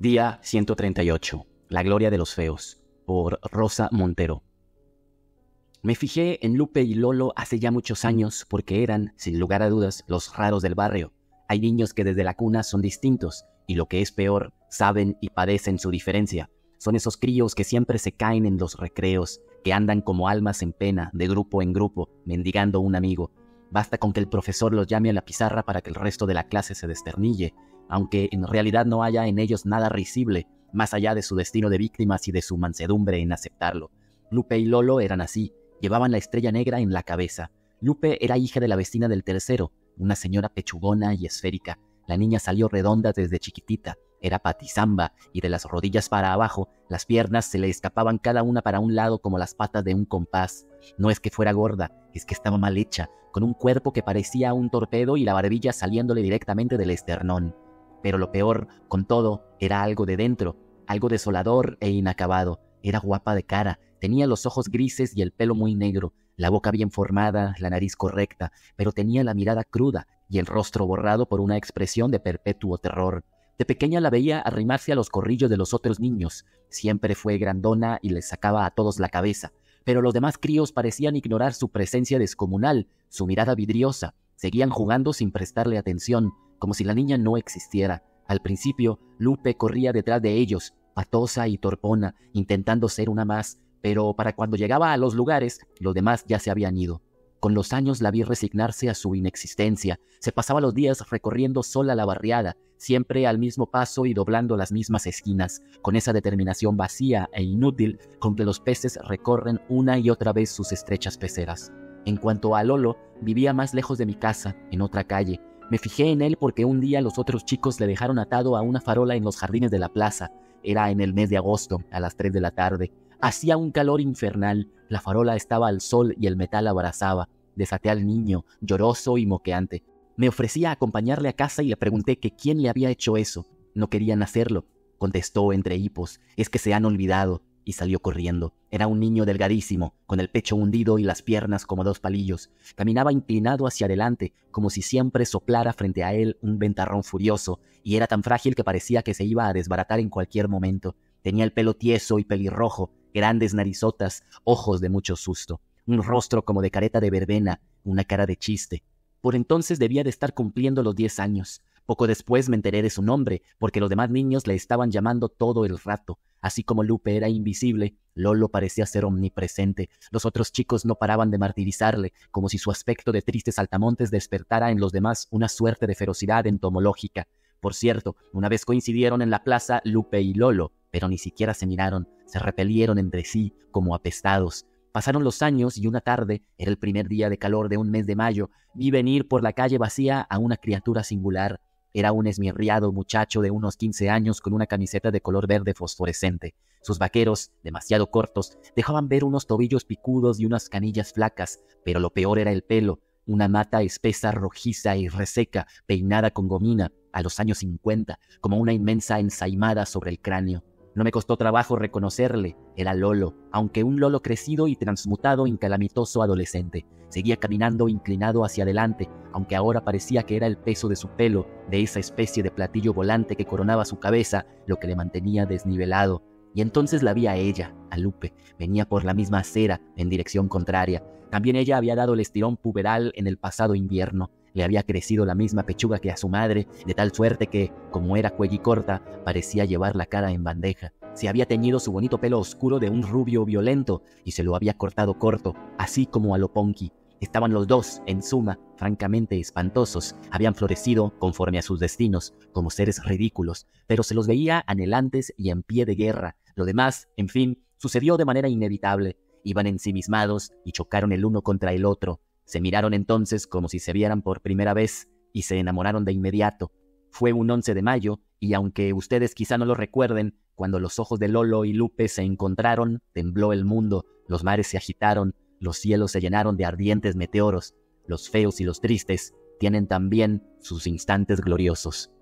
Día 138. La gloria de los feos, por Rosa Montero. Me fijé en Lupe y Lolo hace ya muchos años porque eran, sin lugar a dudas, los raros del barrio. Hay niños que desde la cuna son distintos y, lo que es peor, saben y padecen su diferencia. Son esos críos que siempre se caen en los recreos, que andan como almas en pena, de grupo en grupo, mendigando un amigo. Basta con que el profesor los llame a la pizarra para que el resto de la clase se desternille, aunque en realidad no haya en ellos nada risible, más allá de su destino de víctimas y de su mansedumbre en aceptarlo. Lupe y Lolo eran así, llevaban la estrella negra en la cabeza. Lupe era hija de la vecina del tercero, una señora pechugona y esférica. La niña salió redonda desde chiquitita, era patizamba, y de las rodillas para abajo, las piernas se le escapaban cada una para un lado como las patas de un compás. No es que fuera gorda, es que estaba mal hecha, con un cuerpo que parecía un torpedo y la barbilla saliéndole directamente del esternón. Pero lo peor, con todo, era algo de dentro, algo desolador e inacabado. Era guapa de cara, tenía los ojos grises y el pelo muy negro, la boca bien formada, la nariz correcta, pero tenía la mirada cruda y el rostro borrado por una expresión de perpetuo terror. De pequeña la veía arrimarse a los corrillos de los otros niños. Siempre fue grandona y les sacaba a todos la cabeza. Pero los demás críos parecían ignorar su presencia descomunal, su mirada vidriosa. Seguían jugando sin prestarle atención, como si la niña no existiera. Al principio, Lupe corría detrás de ellos, patosa y torpona, intentando ser una más, pero para cuando llegaba a los lugares, los demás ya se habían ido. Con los años la vi resignarse a su inexistencia. Se pasaba los días recorriendo sola la barriada, siempre al mismo paso y doblando las mismas esquinas, con esa determinación vacía e inútil con que los peces recorren una y otra vez sus estrechas peceras. En cuanto a Lolo, vivía más lejos de mi casa, en otra calle. Me fijé en él porque un día los otros chicos le dejaron atado a una farola en los jardines de la plaza. Era en el mes de agosto, a las 3 de la tarde. Hacía un calor infernal, la farola estaba al sol y el metal abrasaba. Desaté al niño, lloroso y moqueante. Me ofrecía a acompañarle a casa y le pregunté que quién le había hecho eso. No querían hacerlo. Contestó entre hipos, es que se han olvidado. Y salió corriendo. Era un niño delgadísimo, con el pecho hundido y las piernas como dos palillos. Caminaba inclinado hacia adelante, como si siempre soplara frente a él un ventarrón furioso, y era tan frágil que parecía que se iba a desbaratar en cualquier momento. Tenía el pelo tieso y pelirrojo, grandes narizotas, ojos de mucho susto, un rostro como de careta de verbena, una cara de chiste. Por entonces debía de estar cumpliendo los 10 años. Poco después me enteré de su nombre, porque los demás niños le estaban llamando todo el rato. Así como Lupe era invisible, Lolo parecía ser omnipresente. Los otros chicos no paraban de martirizarle, como si su aspecto de tristes saltamontes despertara en los demás una suerte de ferocidad entomológica. Por cierto, una vez coincidieron en la plaza Lupe y Lolo, pero ni siquiera se miraron, se repelieron entre sí como apestados. Pasaron los años y una tarde, era el primer día de calor de un mes de mayo, vi venir por la calle vacía a una criatura singular. Era un esmirriado muchacho de unos 15 años con una camiseta de color verde fosforescente. Sus vaqueros, demasiado cortos, dejaban ver unos tobillos picudos y unas canillas flacas, pero lo peor era el pelo, una mata espesa, rojiza y reseca, peinada con gomina, a los años 50, como una inmensa ensaimada sobre el cráneo. No me costó trabajo reconocerle, era Lolo, aunque un Lolo crecido y transmutado en calamitoso adolescente. Seguía caminando inclinado hacia adelante, aunque ahora parecía que era el peso de su pelo, de esa especie de platillo volante que coronaba su cabeza, lo que le mantenía desnivelado. Y entonces la vi a ella, a Lupe, venía por la misma acera, en dirección contraria. También ella había dado el estirón puberal en el pasado invierno. Le había crecido la misma pechuga que a su madre, de tal suerte que, como era cuellicorta, parecía llevar la cara en bandeja. Se había teñido su bonito pelo oscuro de un rubio violento y se lo había cortado corto, así como a lo Ponky. Estaban los dos, en suma, francamente espantosos. Habían florecido, conforme a sus destinos, como seres ridículos, pero se los veía anhelantes y en pie de guerra. Lo demás, en fin, sucedió de manera inevitable. Iban ensimismados y chocaron el uno contra el otro. Se miraron entonces como si se vieran por primera vez y se enamoraron de inmediato. Fue un 11 de mayo y, aunque ustedes quizá no lo recuerden, cuando los ojos de Lolo y Lupe se encontraron, tembló el mundo, los mares se agitaron, los cielos se llenaron de ardientes meteoros. Los feos y los tristes tienen también sus instantes gloriosos.